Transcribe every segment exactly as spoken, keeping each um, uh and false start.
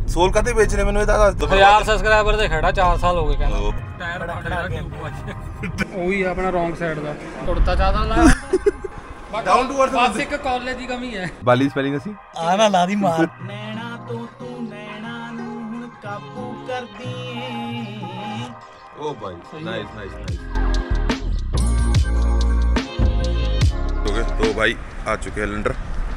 ਸੋਲ ਕਾਤੇ ਵੇਚ ਰਹੇ ਮੈਨੂੰ ਇਹ ਤਾਂ ਦੱਸ ਦੋ। ਹਜ਼ਾਰ ਸਬਸਕ੍ਰਾਈਬਰ ਤੇ ਖੜਾ ਚਾਰ ਸਾਲ ਹੋ ਗਏ ਕਹਿੰਦਾ। ਟਾਇਰ ਖੜਾ ਗਿਆ ਉਹੀ ਆਪਣਾ ਰੋਂਗ ਸਾਈਡ ਦਾ ਟੁੱਟਦਾ ਜ਼ਿਆਦਾ ਲਾਇਆ ਡਾਊਨ ਟੂ ਅਰਥ। ਬਸ ਇੱਕ ਕਾਲਜ ਦੀ ਕਮੀ ਹੈ। ਬਾਲੀ ਸਪੈਲਿੰਗ ਅਸੀਂ ਆ ਨਾ ਲਾ ਦੀ ਮਾਰ। ਨੈਣਾ ਤੋਂ ਤੂੰ ਨੈਣਾ ਨੂੰ ਹੁਣ ਕਾਬੂ ਕਰਦੀ ਏ। ਓ ਭਾਈ ਨਾਈਸ ਨਾਈਸ ਨਾਈਸ। ओके तो भाई आ चुके हैं सिलेंडर।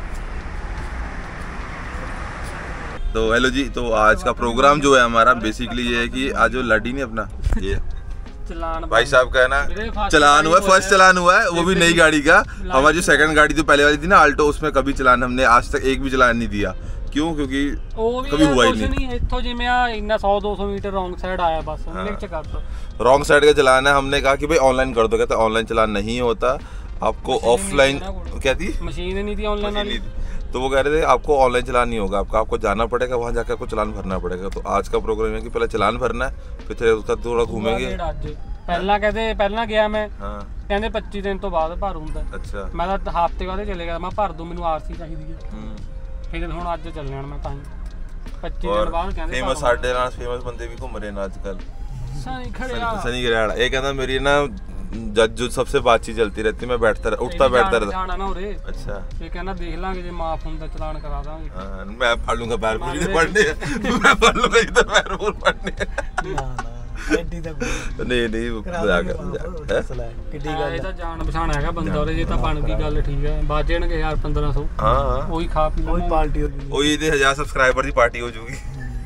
तो हेलो जी, तो आज का प्रोग्राम जो है हमारा बेसिकली ये है कि आज जो लड़ी नहीं अपना ये चलान भाई साहब का है ना, चलान हुआ है, फर्स्ट चलान हुआ है, वो भी नई गाड़ी का। हमारी जो सेकंड गाड़ी जो पहले वाली थी ना आल्टो, उसमें कभी चलान हमने आज तक एक भी चलान नहीं दिया। क्यों? क्योंकि कभी हुआ ही नहीं। इत्थों जिवें आ इन्ना सौ दो सौ मीटर रॉन्ग साइड आया बस उन्हें च कर दो। रॉन्ग साइड का चलान है। हमने कहा कि भाई ऑनलाइन कर दो, कहते ऑनलाइन चलान नहीं होता, आपको ऑफलाइन क्या थी मशीन नहीं थी ऑनलाइन। तो वो कह रहे थे आपको ऑनलाइन चलान नहीं होगा, आपका आपको जाना पड़ेगा वहाँ जाकर आपको चलान भरना पड़ेगा। तो आज का प्रोग्राम है कि पहले चलान भरना है, फिर उसका थोड़ा घूमेंगे। ਪਹਿਲਾਂ ਕਹਿੰਦੇ ਪਹਿਲਾਂ ਗਿਆ ਮੈਂ ਹਾਂ ਕਹਿੰਦੇ ਪੱਚੀ ਦਿਨ ਤੋਂ ਬਾਅਦ ਭਰ ਹੁੰਦਾ। ਅੱਛਾ ਮੈਂ ਤਾਂ ਹਫ਼ਤੇ ਬਾਅਦ ਚਲੇ ਗਿਆ। ਮੈਂ ਭਰ ਦੂੰ, ਮੈਨੂੰ ਆਰਸੀ ਚਾਹੀਦੀ ਹੈ। ਹੂੰ ਫਿਰ ਹੁਣ ਅੱਜ ਚੱਲਣਾ ਮੈਂ ਤਾਂ ਹੀ ਪੱਚੀ ਦਿਨ ਬਾਅਦ ਕਹਿੰਦੇ ਫੇਮਸ ਸਾਡੇ ਨਾਲ ਫੇਮਸ ਬੰਦੇ ਵੀ ਘੁੰਮ ਰਹੇ ਨੇ ਅੱਜ ਕੱਲ। ਸਨੀ ਖੜਿਆ सनी गरेवाल ये कहता मेरी ना जज जो सबसे बातचीत चलती रहती, मैं बैठता उठता बैठता रहता। ਜਾਣਾ ਨਾ ਉਰੇ। अच्छा ਇਹ ਕਹਿੰਦਾ ਦੇਖ ਲਾਂਗੇ ਜੇ ਮਾਫ ਹੁੰਦਾ ਚਲਾਨ ਕਰਾ ਦਾਂਗੇ। हाँ मैं फाड़ लूंगा पैर पूरी नहीं पढ़ने, मैं फाड़ लूंगा इधर पैर पूर पढ़ने। ਨਾ ਨਾ ਐਡੀ ਤਾਂ नहीं नहीं मजाक है ਕਿੱਡੀ ਗੱਲ ਇਹ ਤਾਂ ਜਾਣ ਪਛਾਣ ਹੈਗਾ ਬੰਦਾ ਉਰੇ। ਜੇ ਤਾਂ ਬਣ ਗਈ ਗੱਲ ਠੀਕ ਹੈ, ਬਾਜਣਗੇ ਯਾਰ ਪੰਦਰਾਂ ਸੌ। हाँ हाँ ਉਹੀ ਖਾ ਪੀ ਕੋਈ ਪਾਰਟੀ ਹੋ ਗਈ। वही ये हजार सब्सक्राइबर की पार्टी हो जाएगी।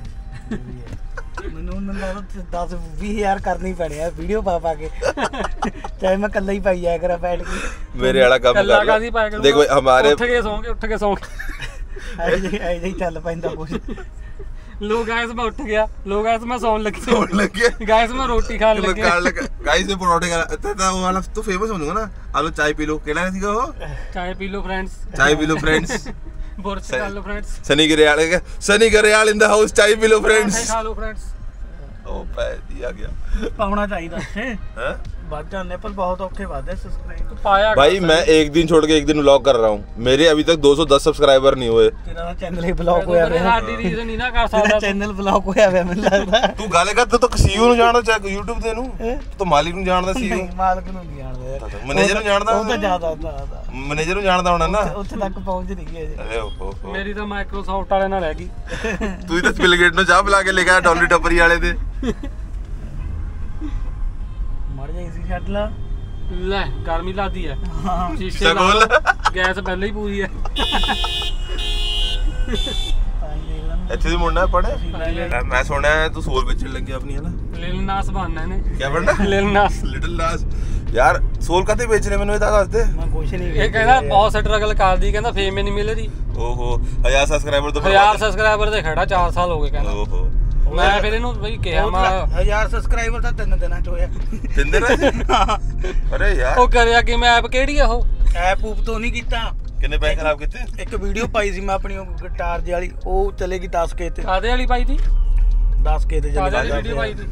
ਮੈਨੂੰ ਉਹਨਾਂ ਨਾਲ ਦਸ ਵੀਹ ਹਜ਼ਾਰ ਕਰਨੀ ਪੈਣੀ ਆ ਵੀਡੀਓ ਪਾ ਪਾ ਕੇ, ਚਾਹੇ ਮੈਂ ਇਕੱਲਾ ਹੀ ਪਾਈ ਜਾਇਆ ਕਰਾਂ ਬੈਠ ਕੇ। मेरे वाला काम कर लो। देखो हमारे ਉੱਠ ਕੇ ਸੌਂ ਕੇ ਉੱਠ ਕੇ ਸੌਂ ਕੇ ਐ ਜਿਹੀ ਐ ਜਿਹੀ ਚੱਲ ਪੈਂਦਾ ਕੁਝ। लो गाइस मैं उठ गया। लो गाइस मैं सौन लग सोने लग गया। गाइस मैं रोटी खाने लग गया। गाइस मैं परोठे खा था था वो वाला तो फेमस हो जाऊंगा ना। आलो चाय पी लो, केड़ा सीगा वो चाय पी लो फ्रेंड्स, चाय पी लो फ्रेंड्स। बुर्श खा लो फ्रेंड्स। सनी गरेवाल का Sunny Grewal in the house, चाय पी लो फ्रेंड्स। खा लो फ्रेंड्स। ओ पै दिया गया ਪਾਉਣਾ ਚਾਹੀਦਾ ਹੈ। हैं ਵੱਧ ਜਾਂਦੇ ਪਰ बहुत औखे वादे सब्सक्राइब पाया भाई मैं एक दिन छोड़ के एक दिन व्लॉग कर रहा हूँ। मेरे अभी तक दो सौ दस सब्सक्राइबर नहीं हुए। तेरा चैनल ही ब्लॉक होया है। साडी रीजन नहीं ना कर सकदा। चैनल ब्लॉक होया है ਮੈਨੂੰ ਲੱਗਦਾ। तू ਗੱਲ ਕਰ ਤੂੰ ਸੀਈਓ ਨੂੰ ਜਾਣਦਾ ਚਾਹੇ YouTube ਤੇ ਨੂੰ ਤੂੰ ਮਾਲਿਕ ਨੂੰ ਜਾਣਦਾ ਸੀਈਓ ਮਾਲਕ ਨੂੰ ਨਹੀਂ ਜਾਣਦਾ ਯਾਰ। ਮੈਨੇਜਰ ਨੂੰ ਜਾਣਦਾ ਉਹ ਤਾਂ ਜ਼ਿਆਦਾ ਜ਼ਿਆਦਾ ਮੈਨੇਜਰ ਨੂੰ ਜਾਣਦਾ ਹੋਣਾ ਨਾ। ਉੱਥੇ ਤੱਕ ਪਹੁੰਚ ਨਹੀਂ ਗਏ ਅਜੇ। ਅਰੇ ਓਹੋ ਮੇਰੀ ਤਾਂ ਮਾਈਕਰੋਸਾਫਟ ਵਾਲੇ ਨਾਲ ਰਹਿ ਗਈ। ਤੂੰ ਹੀ ਤਾਂ ਬਿਲ ਗੇਟ ਨੂੰ ਚਾਹ ਪਿਲਾ ਕੇ ਲੈ ਗਿਆ ਡੋਲੀ ਟੱਪਰੀ ਵਾਲੇ ਦੇ। ਮਰ ਜਾਈ ਸੀ ਛੱਡ ਲਾ ਲੈ ਗਰਮੀ ਲੱਗਦੀ ਹੈ। ਹਾਂ ਸ਼ੀਸ਼ੇ ਲਾ ਗੈਸ ਪਹਿਲਾਂ ਹੀ ਪੂਰੀ ਹੈ। ਇੱਥੇ ਦੀ ਮੁੰਡਾ ਪੜੇ ਮੈਂ ਸੁਣਿਆ ਤੂੰ ਸੋਲ ਵੇਚਣ ਲੱਗਿਆ ਆਪਣੀ ਹੈ ਨਾ। ਲਿਲ ਨਾਸ ਬਣਨਾ ਇਹਨੇ। ਕੀ ਬਣਨਾ? ਲਿਲ ਨਾਸ ਲਿਟਲ ਨਾਸ। ਯਾਰ ਸੋਲ ਕਾਤੇ ਵੇਚ ਰਹੇ ਮੈਨੂੰ ਇਹ ਤਾਂ ਦੱਸ ਦੇ। ਮੈਂ ਕੁਛ ਨਹੀਂ ਇਹ ਕਹਿੰਦਾ ਬਹੁਤ ਸਟਰਗਲ ਕਰਦੀ, ਕਹਿੰਦਾ ਫੇਮ ਹੀ ਨਹੀਂ ਮਿਲ ਰਹੀ। ਓਹੋ ਹਜ਼ਾਰ ਸਬਸਕ੍ਰਾਈਬਰ ਤੋਂ ਹਜ਼ਾਰ ਸਬਸਕ੍ਰਾਈਬਰ ਤੇ ਖੜਾ ਚਾਰ ਸਾਲ ਹੋ ਗਏ ਕਹਿੰਦਾ। ਓਹੋ ਮੈਂ ਫਿਰ ਇਹਨੂੰ ਬਈ ਕਿਹਾ ਮੈਂ ਹਜ਼ਾਰ ਸਬਸਕ੍ਰਾਈਬਰ ਤਾਂ ਤਿੰਨ ਦਿਨਾਂ ਚ ਹੋਇਆ। ਤਿੰਨ ਦਿਨ ਅਰੇ ਯਾਰ ਉਹ ਕਰਿਆ ਕਿ ਮੈਂ ਐਪ ਕਿਹੜੀ ਆ ਉਹ ਐਪ ਊਪ ਤੋਂ ਨਹੀਂ ਕੀਤਾ। ਕਿੰਨੇ ਪੈਸੇ ਖਰਾਬ ਕੀਤੇ? ਇੱਕ ਵੀਡੀਓ ਪਾਈ ਸੀ ਮੈਂ ਆਪਣੀ ਉਹ ਗਿਟਾਰ ਜਿਹੀ ਵਾਲੀ, ਉਹ ਚਲੇਗੀ ਦਸ ਕੇ ਤੇ। ਕਾਦੇ ਵਾਲੀ ਪਾਈ ਤੀ? ਦਸ ਕੇ ਤੇ ਕਾਦੇ ਵਾਲੀ ਵੀਡੀਓ ਪਾਈ ਤੀ?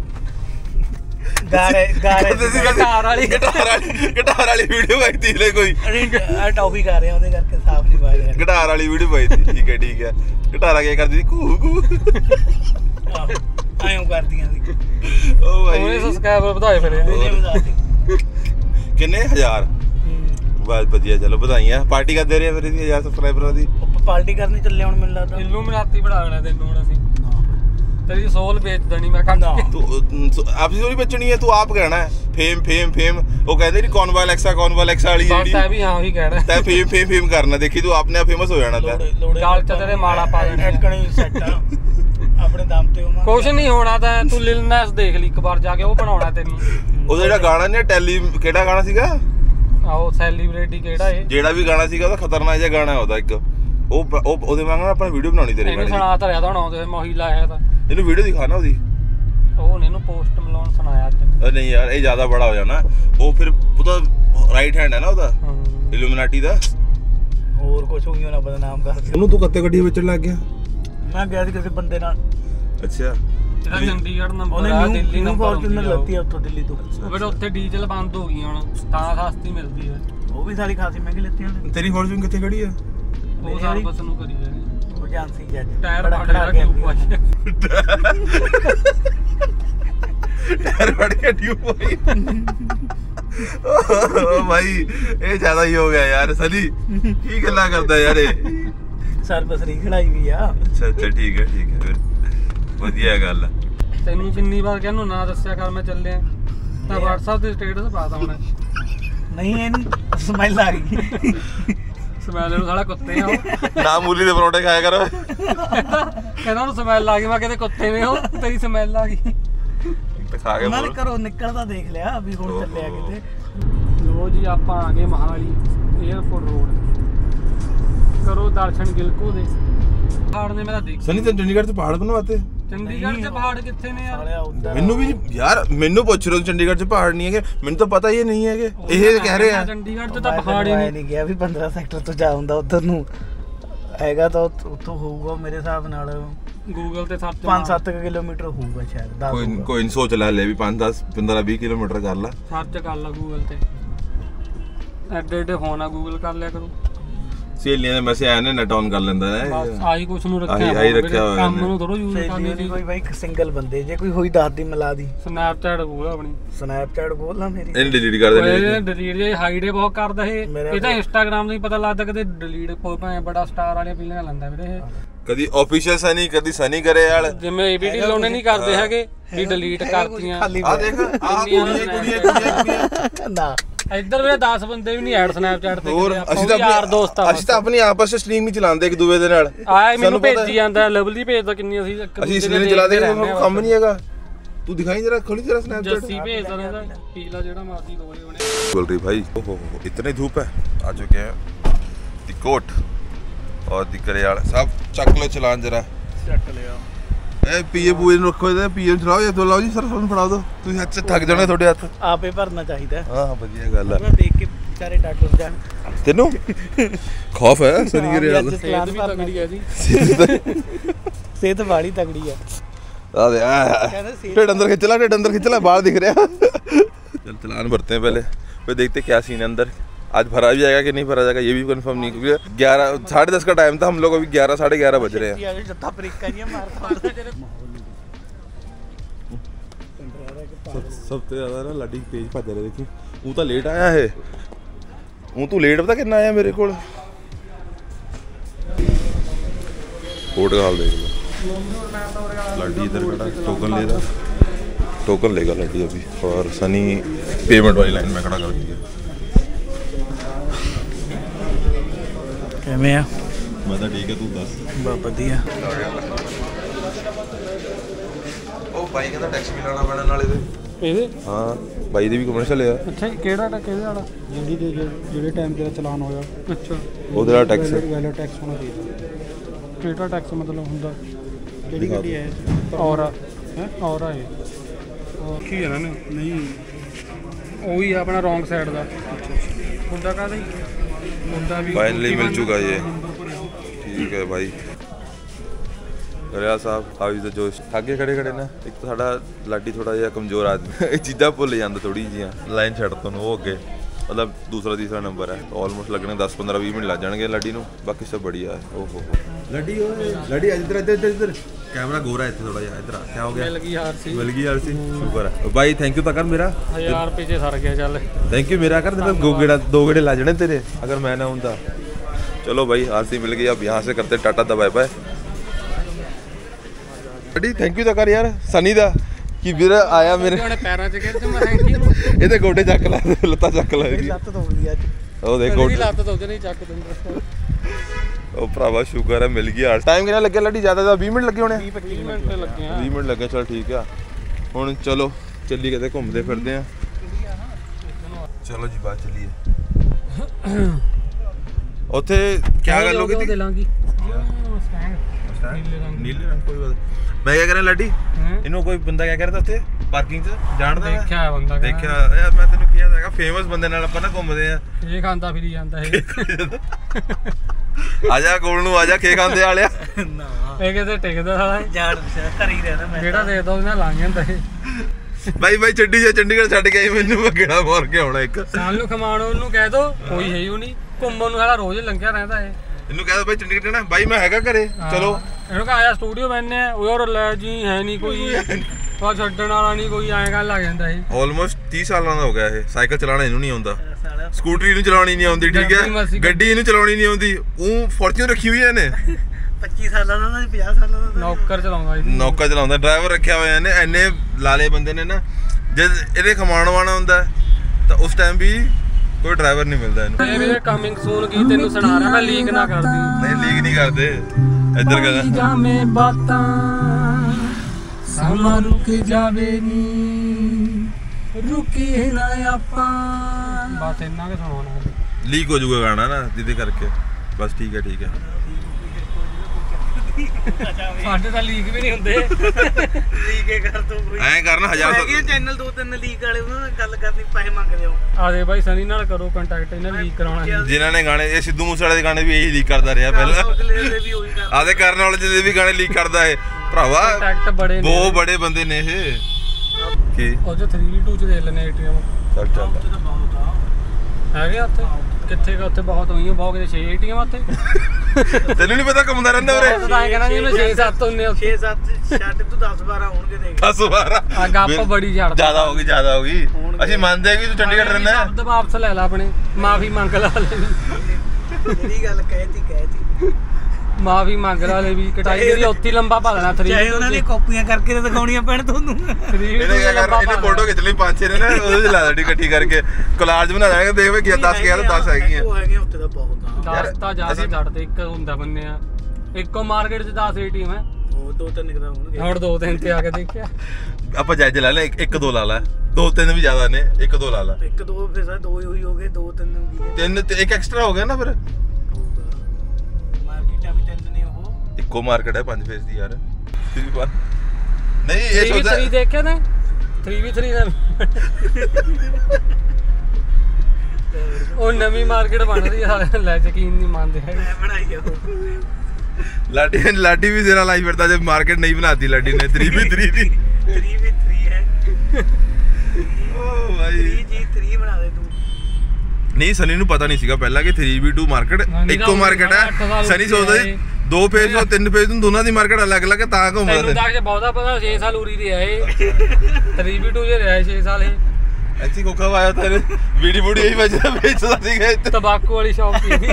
ਗਾਰੇ ਗਾਰੇ ਗਿਟਾਰ ਵਾਲੀ ਗਿਟਾਰ ਵਾਲੀ ਗਿਟਾਰ ਵਾਲੀ ਵੀਡੀਓ ਪਾਈ ਤੀ ਲੈ ਕੋਈ ਆ ਟੌਪੀ ਕਰ ਰਿਹਾ ਉਹਦੇ ਕਰਕੇ ਸਾਫ਼ ਨਹੀਂ ਪਾ ਰਿਹਾ। ਗਿਟਾਰ ਵਾਲੀ ਵੀਡੀਓ ਪਾਈ ਤੀ। ਠੀਕ ਹੈ ਠੀਕ ਹੈ। ਗਿਟਾਰਾ ਕੀ ਕਰਦੀ ਸੀ? ਕੂ ਕੂ ਆਹੋ ਐਂ ਕਰਦੀਆਂ ਸੀ। ਓ ਭਾਈ ਉਹਨੇ ਸਬਸਕ੍ਰਾਈਬਰ ਵਧਾਏ ਫਿਰ ਇਹਦੇ। ਉਹਨੇ ਵਧਾਤੀ। ਕਿੰਨੇ? ਹਜ਼ਾਰ। ਬਸ ਵਧੀਆ, ਚਲੋ ਵਧਾਈਆਂ। ਪਾਰਟੀ ਕਰ ਦੇ ਰਹੇ ਫਿਰ ਇਹਦੀ ਹਜ਼ਾਰ ਸਬਸਕ੍ਰਾਈਬਰਾਂ ਦੀ। ਆਪਾਂ ਪਾਰਟੀ ਕਰਨੀ ਚੱਲੇ ਹੁਣ ਮੈਨੂੰ ਲੱਗਦਾ। ਇਲੂਮੀਨਾਤੀ ਬਣਾ ਲੈਣਾ ਤੈਨੂੰ ਹੁਣ ਅਸੀਂ। ਤੇਰੀ ਸੋਲ ਵੇਚ ਦੇਣੀ ਮੈਂ ਕੱਟ ਕੇ। ਤੂੰ ਆਪਣੀ ਸੋਰੀ ਵੇਚਣੀ ਹੈ, ਤੂੰ ਆਪ ਕਹਿਣਾ ਹੈ ਫੇਮ ਫੇਮ ਫੇਮ। ਉਹ ਕਹਿੰਦੇ ਨਹੀਂ ਕੌਨਵਾਲ ਐਕਸਾ ਕੌਨਵਾਲ ਐਕਸਾ ਵਾਲੀ ਜਿਹੜੀ ਤੈਂ ਵੀ ਹਾਂ ਉਹੀ ਕਹਿਣਾ। ਤੈਂ ਫੇਮ ਫੇਮ ਫੇਮ ਕਰਨਾ, ਦੇਖੀ ਤੂੰ ਆਪਣੇ ਆਪ ਫੇਮਸ ਹੋ ਜਾਣਾ। ਤੈਂ ਗਾਲ ਚ ਤੇਰੇ ਮਾਲਾ ਪਾ ਦੇਣੀ। ਐਕਣੀ ਸੈੱਟ ਆ ਆਪਣੇ ਦਮ ਤੇ। ਉਹ ਕੁਛ ਨਹੀਂ ਹੋਣਾ ਤਾਂ ਤੂੰ ਲਿਲ ਨਾਸ ਦੇਖ ਲਈ ਇੱਕ ਵਾਰ ਜਾ ਕੇ, ਉਹ ਬਣਾਉਣਾ ਤੈਨੂੰ। ਉਹਦਾ ਜਿਹੜਾ ਗਾਣਾ ਨਹੀਂ ਟੈਲੀ, ਕਿਹੜਾ ਗਾਣਾ ਸੀਗਾ? ਆਹੋ ਸੈਲੀਬ੍ਰਿਟੀ ਕਿਹੜਾ ਇਹ ਜਿਹੜਾ ਵੀ ਗਾਣਾ ਸੀਗਾ ਉਹਦਾ ਖਤਰਨਾਕ ਜਿਹਾ ਗਾਣਾ ਉਹਦਾ ਇੱਕ। ਉਹ ਉਹ ਉਹਦੇ ਵਾਂਗ ਨਾ ਆਪਣੀ ਵੀਡੀਓ ਬਣਾਉਣੀ ਤੇਰੇ ਇਹਨੂੰ ਗਾਣੇ ਸੁਣਾ ਧਰਿਆ ਤਾਂ ਹੁਣ ਆਉਂਦੇ ਮੋਹੀ ਲਾਇਆ ਤਾਂ। ਇਹਨੂੰ ਵੀਡੀਓ ਦਿਖਾ ਨਾ ਉਹਦੀ। ਉਹ ਨੇ ਇਹਨੂੰ ਪੋਸਟ ਮਲਾਉਣ ਸੁਣਾਇਆ ਤੈਨੂੰ। ਨਹੀਂ ਯਾਰ ਇਹ ਜ਼ਿਆਦਾ ਬੜਾ ਹੋ ਜਾਣਾ। ਉਹ ਫਿਰ ਉਹਦਾ ਰਾਈਟ ਹੈਂਡ ਹੈ ਨਾ ਉਹਦਾ ਇਲੂਮੀਨਾਟੀ ਦਾ। ਹੋਰ ਕੁਝ ਹੋਈ ਹੋਣਾ ਬਦਨਾਮ ਕਰਦੇ ਉਹਨੂੰ ਤੂੰ ਕੱਤੇ ਗੱਡੀ ਵੇਚਣ ਲੱਗ ਗਿਆ? ਮੈਂ ਗਿਆ ਸੀ ਕਿਸੇ ਬੰਦੇ ਨਾਲ। ਅੱਛਾ ਜਿਹੜਾ ਚੰਡੀਗੜ੍ਹ ਨੰਬਰ ਉਹਨੇ ਆ new Delhi new number Fortuner ਲੱਤੀ ਆ ਉੱਥੋਂ ਦਿੱਲੀ ਤੋਂ। ਫਿਰ ਉੱਥੇ ਡੀਜ਼ਲ ਬੰਦ ਹੋ ਗਈ ਹੁਣ ਤਾਂ ਸਸਤੀ ਮਿਲਦੀ ਹੈ। ਉਹ ਵੀ ਸਾਰੀ ਖਾਸੀ ਮਹਿੰਗੀ ਲੱਤੀ ਉਹਨੇ। ਤੇਰੀ ਫੋਰਚੂਨ ਕਿੱਥੇ ਖੜੀ ਆ? ਉਹ ਸਰਵਿਸ ਨੂੰ ਕਰੀ ਜਾਂਦੀ। ਝਾਂਸੀ ਜੱਜ ਟਾਇਰ ਫੜ ਗਿਆ ਟਿਊਬ ਵਾਸ਼ ਟਾਇਰ ਫੜ ਕੇ ਟਿਊਬ ਹੋਈ ਓ ਭਾਈ ਇਹ ਜ਼ਿਆਦਾ ਹੀ ਹੋ ਗਿਆ ਯਾਰ ਸਨੀ ਕੀ ਗੱਲਾਂ ਕਰਦਾ ਯਾਰ ਇਹ ਸਰਵਿਸ ਨਹੀਂ ਖੜਾਈ ਵੀ ਆ ਅੱਛਾ ਅੱਛਾ ਠੀਕ ਹੈ ਠੀਕ ਹੈ ਫਿਰ ਵਧੀਆ ਗੱਲ ਆ ਤੈਨੂੰ ਕਿੰਨੀ ਵਾਰ ਕਿਹਾ ਨੂੰ ਨਾ ਦੱਸਿਆ ਕਰ ਮੈਂ ਚੱਲਿਆ ਤਾਂ WhatsApp ਤੇ ਸਟੇਟਸ ਪਾਤਾ ਹੁਣ ਨਹੀਂ ਇਹਨੂੰ ਸਮੈਲ ਆ ਗਈ ਸਮੈਲ ਨੂੰ ਸਾਲਾ ਕੁੱਤੇ ਆ ਉਹ ਨਾ ਮੂਲੀ ਦੇ ਪਰੌਂਠੇ ਖਾਇਆ ਕਰ ਕਹਿੰਦਾ ਉਹਨੂੰ ਸਮੈਲ ਆ ਗਈ ਮੈਂ ਕਿਤੇ ਕੁੱਤੇ ਨੇ ਉਹ ਤੇਰੀ ਸਮੈਲ ਆ ਗਈ ਤੇ ਖਾ ਕੇ ਉਹਨਾਂ ਨੇ ਘਰੋਂ ਨਿਕਲਦਾ ਦੇਖ ਲਿਆ ਵੀ ਹੁਣ ਚੱਲਿਆ ਕਿਤੇ ਲੋ ਜੀ ਆਪਾਂ ਆ ਗਏ ਮਹਾਲੀ 에ਅਰਪੋਰਟ ਰੋਡ ਕਰੋ ਦਰਸ਼ਨ ਗਿਲਕੂ ਦੇ ਪਹਾੜ ਨੇ ਮੇਰਾ ਦੇਖ ਸਨੀ ਤੈਨੂੰ ਚੰਡੀਗੜ੍ਹ ਤੋਂ ਪਹਾੜ ਬਣਵਾਤੇ ਚੰਡੀਗੜ੍ਹ 'ਚ ਪਹਾੜ ਕਿੱਥੇ ਨੇ ਯਾਰ ਸਾਲਿਆ ਉੱਧਰ ਮੈਨੂੰ ਵੀ ਯਾਰ ਮੈਨੂੰ ਪੁੱਛ ਰਹੇ ਹੋ ਚੰਡੀਗੜ੍ਹ 'ਚ ਪਹਾੜ ਨਹੀਂ ਹੈਗੇ ਮੈਨੂੰ ਤਾਂ ਪਤਾ ਹੀ ਨਹੀਂ ਹੈਗੇ ਇਹ ਕਹਿ ਰਹੇ ਆ ਚੰਡੀਗੜ੍ਹ 'ਚ ਤਾਂ ਪਹਾੜ ਹੀ ਨਹੀਂ ਨਹੀਂ ਗਿਆ ਵੀ ਪੰਦਰਾਂ ਸੈਕਟਰ ਤੋਂ ਜਾ ਹੁੰਦਾ ਉਧਰ ਨੂੰ ਹੈਗਾ ਤਾਂ ਉੱਥੋਂ ਹੋਊਗਾ ਮੇਰੇ ਹਿਸਾਬ ਨਾਲ ਗੂਗਲ ਤੇ ਸਰਚ ਪੰਜ ਸੱਤ ਕਿਲੋਮੀਟਰ ਹੋਊਗਾ ਸ਼ਾਇਦ ਦਸ ਕੋਈ ਕੋਈ ਨਹੀਂ ਸੋਚ ਲੈ ਲੈ ਵੀ ਪੰਜ ਦਸ ਪੰਦਰਾਂ ਵੀਹ ਕਿਲੋਮੀਟਰ ਕਰ ਲਾ ਸਰਚ ਕਰ ਲਾ ਗੂਗਲ ਤੇ ਐਡੇ ਐਡੇ ਫੋਨ ਆ ਗੂਗਲ ਕਰ ਲਿਆ ਕਰੋ ਸਹੇਲੀਆਂ ਦੇ ਮੈਸੇਜ ਆਏ ਨੇ ਨੈਟ ਆਨ ਕਰ ਲੈਂਦਾ ਹੈ ਬਸ ਆਹੀ ਕੁਛ ਨੂੰ ਰੱਖਿਆ ਆਹੀ- ਆਹੀ ਰੱਖਿਆ ਹੋਇਆ ਕੰਮ ਇਹਨੇ। ਨੂੰ ਥੋੜਾ ਯੂਜ਼ ਕਰਨੀ ਨਹੀਂ ਸੀ ਕੋਈ ਬਾਈ ਸਿੰਗਲ ਬੰਦੇ ਜੇ ਕੋਈ ਹੋਈ ਦੱਸ ਦੀ ਮਿਲਾ ਦੀ ਸਨੈਪਚੈਟ ਗੂਗਲ ਆਪਣੀ ਸਨੈਪਚੈਟ ਖੋਲ ਲਾ ਮੇਰੀ ਇਹਨੇ ਡਿਲੀਟ ਕਰ ਦੇਣੀ ਇਹ ਡਿਲੀਟ ਜੇ ਹਾਈਡੇ ਬਹੁਤ ਕਰਦਾ ਇਹ ਮੇਰਾ ਇਹ ਤਾਂ ਇੰਸਟਾਗ੍ਰਾਮ ਨੂੰ ਹੀ ਪਤਾ ਲੱਗਦਾ ਕਿਤੇ ਡਿਲੀਟ ਭਾਵੇਂ ਬੜਾ ਸਟਾਰ ਵਾਲੀਆਂ ਪੀਲੀਆਂ ਲੈਂਦਾ ਵੀਰੇ ਇਹ ਕਦੀ ਆਫੀਸ਼ੀਅਲ ਸਨੀ ਕਦੀ ਸਨੀ ਕਰੇ ਯਾਰ ਜਿਵੇਂ ਏਬੀਟੀ ਲਾਉਣੇ ਨਹੀਂ ਕਰਦੇ ਹੈਗੇ ਵੀ ਡਿਲੀਟ ਕਰਤੀਆਂ ਖਾਲੀ ਆ ਦੇਖ ਆ ਕੁੜੀਆਂ ਕੁੜੀਆਂ ਕੁੜੀਆਂ ਕੁੜੀਆਂ ਨਾ ਇੱਧਰ ਵੀਰੇ ਦਸ ਬੰਦੇ ਵੀ ਨਹੀਂ ਐਡ ਸਨੈਪਚੈਟ ਤੇ ਹੋਰ ਕਿਤੇ, ਆਪਾਂ ਅਸੀਂ ਵੀ ਤਾਂ ਯਾਰ ਦੋਸਤ ਆ ਅਸੀਂ ਤਾਂ ਆਪਣੀ ਆਪਸ ਵਿੱਚ ਸਟ੍ਰੀਮ ਹੀ ਚਲਾਉਂਦੇ ਇੱਕ ਦੂਏ ਦੇ ਨਾਲ ਆਏ ਮੈਨੂੰ ਭੇਜੀ ਜਾਂਦਾ ਲਵਲੀ ਭੇਜਦਾ ਕਿੰਨੀ ਅਸੀਂ ਇੱਕ ਅਸੀਂ ਦੂਜੇ ਦੇ ਸਟ੍ਰੀਮ ਚਲਾਦੇ ਦੇਖਦੇ ਕੋਈ ਰਹਿੰਦੇ ਕੰਮ ਨਹੀਂ ਹੈਗਾ ਤੂੰ ਦਿਖਾਈ ਜਰਾ ਖੋਲੀ ਜਰਾ ਸਨੈਪਚੈਟ ਜੱਸੀ ਭੇਜਦਾ ਰਹਿੰਦਾ ਪੀਲਾ ਜਿਹੜਾ ਮਰਜ਼ੀ ਦੋਲੇ ਹੋਣੇ बोल रही भाई ओहो इतनी धूप है आ चुके हैं तिकोट और दिकरेयाल सब चक लो चलान जरा ਚੱਕ ਲਿਆ ए पीए पूए ਨੂੰ ਰੱਖੋ ਇਹਦੇ ਪੀਏ ਨੂੰ ਚਲਾਓ ਜਾਂ ਦੋ ਲਾਓ ਜੀ ਸਰ ਸਾਨੂੰ ਫੜਾ ਦਿਓ ਤੁਸੀਂ ਹੱਥ 'ਚ ਥੱਕ ਜਾਣੇ ਤੁਹਾਡੇ ਹੱਥ ਆਪੇ ਭਰਨਾ ਚਾਹੀਦਾ ਹਾਂ ਵਧੀਆ ਗੱਲ ਆ ਮੈਂ ਦੇਖ ਕੇ ਵਿਚਾਰੇ ਡੱਟ ਉੱਠ ਜਾਣ ਤੈਨੂੰ ਖੌਫ ਹੈ ਸਨੀ ਗਰੇਵਾਲ ਦਾ ਸਿਹਤ ਵੀ ਤਗੜੀ ਹੈ ਜੀ ਸਿਹਤ ਵਾਲੀ ਤਗੜੀ ਆ ਆ ਦੇ ਆ ਢਿੱਡ ਅੰਦਰ खिंच ला ढिड अंदर खिंच ला बाहर दिख रहा चल चलान भरते हैं पहले फिर देखते क्या सीन है अंदर आज भरा भी जाएगा कि नहीं भरा जाएगा ये भी कंफर्म नहीं क्योंकि ग्यारह साढ़े दस का टाइम था हम लोग अभी ग्यारह साढ़े ग्यारह बज रहे हैं ਜੱथा ਬ੍ਰੇਕਾਂ ਜੀਆਂ ਮਾਰ ਮਾਰ ਸਭ ਤੋਂ ਜ਼ਿਆਦਾ ਨਾ ਲਾਡੀ ਤੇਜ਼ ਭੱਜ ਰਿਹਾ ਦੇਖੀ ਉਹ ਤਾਂ ਲੇਟ ਆਇਆ ਹੈ ਉਹ ਤੂੰ ਲੇਟ ਪਤਾ ਕਿੰਨਾ ਆਇਆ ਮੇਰੇ ਕੋਲ पोर्टगाल देख लो लाडी इधर खड़ा टोकन ले रहा टोकन लेगा लाडी अभी और सनी पेमेंट वाली लाइन में खड़ा कर दिया ਕਿਵੇਂ ਆ मैं तो ठीक है तू दस ਬਹੁਤ ਵਧੀਆ ਉਹ ਬਾਈ ਕਹਿੰਦਾ ਟੈਕਸੀ ਵੀ ਲਾਣਾ ਪੈਣਾ ਨਾਲੇ ਤੇ ਇਹਦੇ ਹਾਂ ਬਾਈ ਦੇ ਵੀ ਕਮਰਸ਼ੀਅਲ ਆ ਅੱਛਾ ਕਿਹੜਾ ਟਾ ਕਿਹਦੇ ਵਾਲਾ ਜਿਹੜੀ ਦੇ ਜਿਹੜੇ ਟਾਈਮ ਤੇਰਾ ਚਲਾਨ ਹੋਇਆ ਅੱਛਾ ਉਹਦੇ ਦਾ ਟੈਕਸ ਵੈਲਿਡ ਟੈਕਸ ਹੋਣਾ ਚਾਹੀਦਾ ਕਿਹੜਾ ਟੈਕਸ ਮਤਲਬ ਹੁੰਦਾ ਕਿਹੜੀ ਗੱਡੀ ਹੈ ਔਰਾ ਹੈ ਔਰਾ ਇਹ ਉਹ ਕੀ ਹੈ ਨਾ ਨਹੀਂ ਉਹੀ ਆ ਆਪਣਾ ਰੋਂਗ ਸਾਈਡ ਦਾ ਹੁੰਦਾ ਕਾਹਦਾ ਹੀ ਹੁੰਦਾ ਵੀ फाइनली मिल चुका ये ठीक है भाई ਰਿਆ ਸਾਹਿਬ ਹਾਊਸ ਦਾ ਜੋਸ਼ ਅੱਗੇ ਖੜੇ ਖੜੇ ਨਾ ਇੱਕ ਤਾਂ ਸਾਡਾ ਲਾਡੀ ਥੋੜਾ ਜਿਹਾ ਕਮਜ਼ੋਰ ਆਦਮੀ ਇਹ ਚੀਜ਼ਾਂ ਭੁੱਲ ਜਾਂਦਾ ਥੋੜੀ ਜੀਆਂ ਲਾਈਨ ਛੱਡ ਤੋਂ ਉਹ ਅੱਗੇ ਮਤਲਬ ਦੂਸਰਾ ਤੀਸਰਾ ਨੰਬਰ ਹੈ ਆਲਮੋਸਟ ਲੱਗਣੇ ਦਸ ਪੰਦਰਾਂ ਵੀਹ ਮਿੰਟ ਲੱਗ ਜਾਣਗੇ ਲਾਡੀ ਨੂੰ ਬਾਕੀ ਸਭ ਬੜੀਆ ਹੈ ਓਹੋ ਲਾਡੀ ਓਏ ਲਾਡੀ ਇੱਧਰ ਇੱਧਰ ਇੱਧਰ ਇੱਧਰ ਕੈਮਰਾ ਗੋਰਾ ਇੱਥੇ ਥੋੜਾ ਜਿਹਾ ਇੱਧਰ ਕੀ ਹੋ ਗਿਆ ਮਿਲ ਗਈ ਹਾਰ ਸੀ ਮਿਲ ਗਈ ਯਾਰ ਸੀ ਸ਼ੁਕਰ ਹੈ ਭਾਈ ਥੈਂਕ ਯੂ ਤਾਂ ਕਰ ਮੇਰਾ ਹਜ਼ਾਰ ਰੁਪਏ ਚ ਸਰ ਗਿਆ ਚੱਲ थैंक यू मेरा कर दो गेड़ा दो गेड़े ला जाने तेरे अगर मैं ना होता चलो भाई आरसी मिल गई अब यहाँ से करते टाटा दा बाय बाय बड़ी थैंक यू तो कर यार सनी दा कि ਵੀਰ ਆਇਆ ਮੇਰੇ ਉਹਨੇ ਪੈਰਾਂ 'ਚ ਗਿਰ ਤੇ ਮੈਂ ਥੈਂਕ ਯੂ ਇਹਦੇ ਗੋਡੇ ਚੱਕ ਲੈ ਲੱਤਾਂ ਚੱਕ ਲੈ ਲੱਤ ਤੋਂ ਗਈ ਅੱਜ ਉਹ ਦੇਖ ਮੇਰੀ ਗੋਡੇ ਲੱਤ ਤੋਂ ਉਹਦੇ ਨਹੀਂ ਚੱਕ ਦਿੰਦਾ ਉਹ ਭਰਾਵਾ ਸ਼ੂਗਰ ਹੈ ਮਿਲ ਗਿਆ ਟਾਈਮ ਕਿੰਨਾ ਲੱਗਿਆ ਲੱਡੀ ਜ਼ਿਆਦਾ ਦਾ ਵੀਹ ਮਿੰਟ ਲੱਗੇ ਹੋਣੇ ਵੀਹ ਮਿੰਟ ਲੱਗੇ ਆ ਵੀਹ ਮਿੰਟ ਲੱਗੇ ਚਲ ਠੀਕ ਆ ਹੁਣ ਚਲੋ ਚੱਲੀ ਕਿਤੇ ਘੁੰਮਦੇ ਫਿਰਦੇ ਆ ਚਲੋ ਜੀ ਬਾਅਦ ਚੱਲੀਏ ਉੱਥੇ ਕੀ ਗੱਲ ਹੋ ਗਈ ਦੇ ਲਾਂਗੀ ਨੀਲੇ ਰੰਗ ਕੋਈ ਬਾਤ ਮੈਂ ਕੀ ਕਰਾਂ ਲੱਡੀ ਇਹਨੂੰ ਕੋਈ ਬੰਦਾ ਕੀ ਕਰਦਾ ਉੱਥੇ ਪਾਰਕਿੰਗ 'ਚ ਜਾਣਦਾ ਮੈਂ ਦੇਖਿਆ ਬੰਦਾ ਦੇਖਿਆ ਯਾਰ ਮੈਂ ਤੈਨੂੰ ਕਿਹਾ ਹੈਗਾ ਫੇਮਸ ਬੰਦੇ ਨਾਲ ਆਪਾਂ ਨਾ ਘੁੰਮਦੇ ਆ ਇਹ ਖਾਂਦਾ ਫਿਰੀ ਜਾਂਦਾ ਇਹ ਆ ਜਾ ਕੋਲ ਨੂੰ ਆ ਜਾ ਖੇ ਖਾਂਦੇ ਵਾਲਿਆ ਇਹ ਕਿਤੇ ਟਿਕਦਾ ਸਾਲਾ ਜਾਣ ਘਰ ਹੀ ਰਹਿਣਾ ਮੈਂ ਜਿਹੜਾ ਦੇ ਦੋ ਉਹਨਾਂ ਲੰਘ ਜਾਂਦਾ ਇਹ ਬਾਈ ਬਾਈ ਚੱਡੀ ਜਾ ਚੰਡੀਗੜ੍ਹ ਛੱਡ ਕੇ ਆਈ ਮੈਨੂੰ ਮੈਂ ਗੇੜਾ ਮਾਰ ਕੇ ਆਉਣਾ ਇੱਕ ਸਾਲ ਨੂੰ ਖਮਾਣੋ ਉਹਨੂੰ ਕਹਿ ਦੋ ਕੋਈ ਹੈ ਹੀ ਉਹ ਨਹੀਂ ਘੁੰਮਣ ਨੂੰ ਸਾਲਾ ਰੋਜ਼ ਲੰਘਿਆ ਰਹਿੰਦਾ ਇਹ ਇਹਨੂੰ ਕਹਿੰਦਾ ਬਾਈ ਚੰਡੀਗੜ੍ਹ ਜਾਣਾ ਬਾਈ ਮੈਂ ਹੈਗਾ ਘਰੇ ਚਲੋ ਇਹਨੂੰ ਕਹ ਆਇਆ ਸਟੂਡੀਓ ਬੈਠਨੇ ਆ ਉਹ ਲੈ ਜੀ ਹੈ ਨਹੀਂ ਕੋਈ ਉਹ ਛੱਡਣ ਵਾਲਾ ਨਹੀਂ ਕੋਈ ਐਂ ਗੱਲ ਲੱਗ ਜਾਂਦਾ ਇਹ ਆਲਮੋਸਟ ਤੀਹ ਸਾਲਾਂ ਦਾ ਹੋ ਗਿਆ ਇਹ ਸਾਈਕਲ ਚਲਾਉਣਾ ਇਹਨੂੰ ਨਹੀਂ ਆਉਂਦਾ ਸਕੂਟਰੀ ਇਹਨੂੰ ਚਲਾਉਣੀ ਨਹੀਂ ਆਉਂਦੀ ਠੀਕ ਹੈ ਗੱਡੀ ਇਹਨੂੰ ਚਲਾਉਣੀ ਨਹੀਂ ਆਉਂਦੀ ਉਹ ਫੋਰਚੂਨਰ ਰੱਖੀ ਹੋਈ ਇਹਨੇ ਪੱਚੀ ਸਾਲਾਂ ਦਾ ਨਹੀਂ ਪੰਜਾਹ ਸਾਲਾਂ ਦਾ ਨੌਕਰ ਚਲਾਉਂਦਾ ਇਹ ਨੌਕਾ ਚਲਾਉਂਦਾ ਡਰਾਈਵਰ ਰੱਖਿਆ ਹੋਇਆ ਇਹਨੇ ਇੰਨੇ ਲਾਲੇ ਬੰਦੇ ਨੇ ਨਾ ਜੇ ਇਹਦੇ ਖਮਾਉਣ ਵਾਲਾ ਹੁੰਦਾ ਤਾਂ ਉਸ ਟਾਈਮ ਵੀ ਕੋਈ ਡਰਾਈਵਰ ਨਹੀਂ ਮਿਲਦਾ ਇਹਨੂੰ ਇਹ ਵੀਰੇ ਕਮਿੰਗ ਸੂਨ ਕੀ ਤੈਨੂੰ ਸੁਣਾ ਰਿਹਾ ਮੈਂ ਲੀਕ ਨਾ ਕਰਦੀ ਨਹੀਂ ਲੀਕ ਨਹੀਂ ਕਰਦੇ ਇੱਧਰ ਕਹਦਾ ਜਾਵੇਂ ਬਾਤਾਂ ਸਮਾਂ ਰੁਕ ਜਾਵੇ ਨੀ ਰੁਕੀ ਨਾ ਆਪਾਂ ਬਸ ਇੰਨਾ ਕਿ ਸੁਣਾਉਣਾ ਲੀਕ ਹੋ ਜਾਊਗਾ ਗਾਣਾ ਨਾ ਜਿਹਦੇ ਕਰਕੇ ਬਸ ਠੀਕ ਹੈ ਠੀਕ ਹੈ ਸਾਡੇ ਤਾਂ ਲੀਕ ਵੀ ਨਹੀਂ ਹੁੰਦੇ ਲੀਕ ਹੀ ਕਰ ਦੋ ਕੋਈ ਐਂ ਕਰਨਾ ਹਜ਼ਾਰ ਹੈਗੇ ਚੈਨਲ ਦੋ ਤਿੰਨ ਲੀਕ ਵਾਲੇ ਉਹਨਾਂ ਨਾਲ ਗੱਲ ਕਰਨੀ ਪੈਸੇ ਮੰਗਦੇ ਹੋ ਆਦੇ ਬਾਈ ਸਨੀ ਨਾਲ ਕਰੋ ਕੰਟੈਕਟ ਇਹਨੇ ਲੀਕ ਕਰਾਉਣਾ ਜਿਨ੍ਹਾਂ ਨੇ ਗਾਣੇ ਇਹ ਸਿੱਧੂ ਮੂਸੇਵਾਲੇ ਦੇ ਗਾਣੇ ਵੀ ਇਹੀ ਲੀਕ ਕਰਦਾ ਰਿਹਾ ਪਹਿਲਾਂ ਵੀ ਉਹੀ ਕਰ ਆਦੇ ਕਰਨ ਵਾਲੇ ਜਿਹਦੇ ਵੀ ਗਾਣੇ ਲੀਕ ਕਰਦਾ ਹੈ ਭਰਾਵਾ ਕੰਟੈਕਟ ਬੜੇ ਨੇ ਬਹੁਤ ਬੜੇ ਬੰਦੇ ਨੇ ਇਹ ਕੀ ਉਹ ਜੋ ਥ੍ਰੀ ਟੂ ਚ ਦੇ ਲੈਣੇ ਏਟੀਐਮ ਚੱਲ ਚੱਲ ਤਾਂ ਬਹੁਤ ਆ ਹੈਗੇ ਉੱਥੇ ਕਿੱਥੇ ਕ ਉੱਥੇ ਬਹੁਤ ਹੋਈਆਂ ਬਹੁਤ ਕਿਤੇ ਛੇ ਏਟੀਐਮ ਉੱਥੇ ਤੈਨੂੰ ਨਹੀਂ ਪਤਾ ਘੁੰਮਦਾ ਰਹਿੰਦਾ ਉਹ ਉਰੇ ਤਾਂ ਐਂ ਕਹਿਣਾ ਜੀ ਮੈਂ ਛੇ ਸੱਤ ਹੁੰਨੇ ਉੱਥੇ ਛੇ ਸੱਤ ਛੱਡ ਤੋਂ ਦਸ ਬਾਰਾਂ ਹੋਣਗੇ ਦੇਖ ਦਸ ਬਾਰਾਂ ਆ ਗੱਪ ਬੜੀ ਛੱਡਦਾ ਜ਼ਿਆਦਾ ਹੋ ਗਈ ਜ਼ਿਆਦਾ ਹੋ ਗਈ ਅਸੀਂ ਮੰਨਦੇ ਕਿ ਤੂੰ ਚੰਡੀਗੜ੍ਹ ਰਹਿੰਦਾ ਹੈ ਸ਼ਬਦ ਵਾਪਸ ਲੈ ਲੈ ਆਪਣੇ ਮਾਫੀ ਮੰਗ ਲਾ ਲੈ ਜਿਹੜੀ ਗੱਲ ਕਹਿਤੀ ਕਹਿਤੀ ਮਾਫੀ ਮੰਗ ਲਾ ਲੈ ਵੀ ਕਟਾਈ ਜਿਹੜੀ ਉੱਥੇ ਲੰਬਾ ਪਾ ਦੇਣਾ ਥ੍ਰੀ ਚਾਹੇ ਉਹਨਾਂ ਨੇ ਕਾਪੀਆਂ ਕਰਕੇ ਤੇ ਦਿਖਾਉਣੀਆਂ ਪੈਣ ਤੁਹਾਨੂੰ ਥ੍ਰੀ ਇਹਨੇ ਕਿਆ ਕਰ ਇਹਨੇ ਫੋਟੋ ਖਿੱਚ ਲਈ ਪੰਜ ਛੇ ਨੇ ਨਾ ਉਹਦੇ ਚ ਲਾ ਦੇਣੀ ਇਕੱਠੀ ਕਰਕੇ ਕੋਲਾਜ ਬਣਾ ਦੇਣਗੇ ਦੇਖ ਵੇ ਕੀ ਦਸ ਗਿਆ ਤਾਂ ਦਸ ਹੈਗੀਆਂ ਉਹ ਹੈਗੇ ਉੱਥੇ ਤਾਂ ਬਹੁਤ ਆ ਦਸ ਤਾਂ ਜ਼ਿਆਦਾ ਛੱਡਦੇ ਇੱਕ ਹੁੰਦਾ ਬੰਨੇ ਆ ਇੱਕੋ ਮਾਰਕੀਟ 'ਚ ਦਸ ਏਟੀਐਮ ਹੈ ਉਹ ਦੋ ਤਿੰਨ ਕਿਦਾ ਹੋਣਗੇ ਹੁਣ ਦੋ ਤਿੰਨ ਤੇ ਆ ਕੇ ਦੇਖਿਆ ਆਪਾਂ ਜਾਇਜ਼ ਲੈ ਲੈ ਇੱਕ ਇੱਕ ਦੋ ਲਾ ਲੈ ਦੋ ਤਿੰਨ ਵੀ ਜ਼ਿਆਦਾ ਨੇ ਇੱਕ ਦੋ ਲਾ ਲੈ ਇੱਕ ਦੋ ਫਿਰ ਸਾਰੇ ਦੋ ਹੀ ਹੋ ਗਏ ਦੋ ਤਿੰਨ ਵੀ ਹੈ ਤਿੰਨ ਤੇ ਇੱਕ ਐਕਸਟਰਾ ਹੋ ਗਿਆ ਨਾ ਫਿਰ ਮਾਰਕੀਟਾਂ ਵੀ ਤਿੰਨ ਨੇ ਉਹ ਇੱਕੋ ਮਾਰਕੀਟ ਹੈ ਪੰਜ ਫੇਸ ਦੀ ਯਾਰ ਥ੍ਰੀ ਵਨ ਨਹੀਂ ਇਹ ਥ੍ਰੀ ਵੀ ਸੋਚਦਾ ਥ੍ਰੀ ਦੇਖਿਆ ਨੇ ਥ੍ਰੀ ਵੀ ਥ੍ਰੀ ਉਹ ਨਵੀਂ ਮਾਰਕੀਟ ਬਣ ਰਹੀ ਆ ਲੈ ਯਕੀਨ ਨਹੀਂ ਮੰਨਦੇ ਹੈਗੇ ਮੈਂ ਬਣਾਈ ਆ ਉਹ ਲਾਡੀ ਲਾਡੀ ਵੀ ਜ਼ਰਾ ਲਾਈ ਫਿਰਦਾ ਜੇ ਮਾਰਕੀਟ ਨਹੀਂ ਬਣਾਤੀ ਲਾਡੀ ਨੇ ਥ੍ਰੀ ਵੀ ਥ੍ਰੀ ਦੀ ਥ੍ਰੀ ਵੀ ਥ੍ਰੀ ਹੈ ਓ ਭਾਈ ਥ੍ਰੀ ਜੀ ਥ੍ਰੀ ਬਣਾ ਦੇ ਤੂੰ ਨਹੀਂ ਸਨੀ ਨੂੰ ਪਤਾ ਨਹੀਂ ਸੀਗਾ ਪਹਿਲਾਂ ਕਿ ਥ੍ਰੀ ਵੀ ਟੂ ਮਾਰਕੀਟ ਇੱਕੋ ਮਾਰਕੀਟ ਹੈ ਸਨੀ ਸੋਚਦਾ ਸੀ ਦੋ ਫੇਸ ਤੋਂ ਤਿੰਨ ਫੇਸ ਤੋਂ ਦੋਨਾਂ ਦੀ ਮਾਰਕੀਟ ਅਲੱਗ ਅਲੱਗ ਤਾਂ ਘੁੰਮਦਾ ਤੈਨੂੰ ਤਾਂ ਕਿ ਬਹੁਤਾ ਪਤਾ ਛੇ ਸਾਲ ਉਰੀ ਰਿਹਾ ਇਹ ਥ੍ਰੀ ਵੀ ਟੂ ਜੇ ਰਿਹਾ ਛੇ ਸਾਲ ਇਹ ਐਸੀ ਕੋਕਾ ਆਇਆ ਤੇਰੇ ਵੀਡੀ ਬੂਡੀ ਇਹੀ ਵਜ੍ਹਾ ਵੇਚਦਾ ਸੀਗਾ ਇੱਥੇ ਤਬਾਕੂ ਵਾਲੀ ਸ਼ੌਪ ਸੀ